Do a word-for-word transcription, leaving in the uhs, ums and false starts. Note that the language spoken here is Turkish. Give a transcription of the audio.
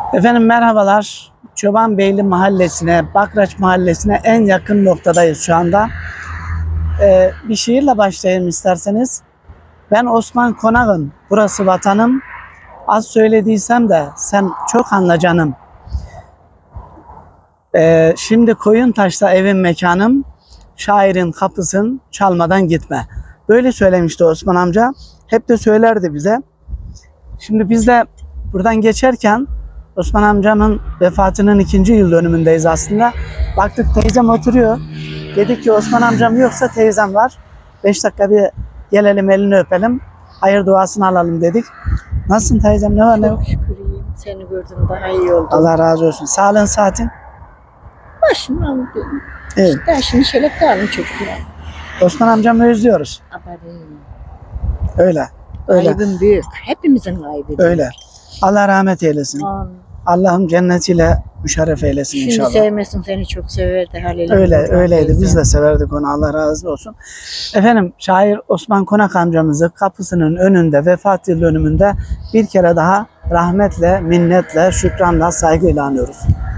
Efendim merhabalar. Çobanbeyli Mahallesi'ne, Bakraç Mahallesi'ne en yakın noktadayız şu anda. Ee, bir şiirle başlayayım isterseniz. Ben Osman Konak'ım, burası vatanım. Az söylediysem de sen çok anla canım. Ee, şimdi Koyuntaş'ta evim mekanım. Şairin kapısın çalmadan gitme. Böyle söylemişti Osman amca. Hep de söylerdi bize. Şimdi biz de buradan geçerken Osman amcamın vefatının ikinci yıl dönümündeyiz aslında. Baktık teyzem oturuyor. Dedik ki Osman amcam yoksa teyzem var. Beş dakika bir gelelim elini öpelim. Hayır duasını alalım dedik. Nasılsın teyzem, ne var ne yok? Çok şükür iyiyim. Seni gördüm daha iyi oldum. Allah razı olsun. Sağlığın saatin? Başım ağrıyorum. Evet. İşte şimdi şöyle kalın çocuklar. Osman amcamı özlüyoruz. Abarım. Öyle. Öyle. Kaybım büyük. Hepimizin kaybı büyük. Öyle. Allah rahmet eylesin. Amin. Allah'ım cennetiyle müşerref eylesin Şimdi inşallah. sevmesin, seni çok severdi. Halil Öyle, Emre öyleydi. teyze. Biz de severdik onu. Allah razı olsun. Efendim, şair Osman Konak amcamızı kapısının önünde, vefat yıl dönümünde bir kere daha rahmetle, minnetle, şükranla, saygıyla anıyoruz.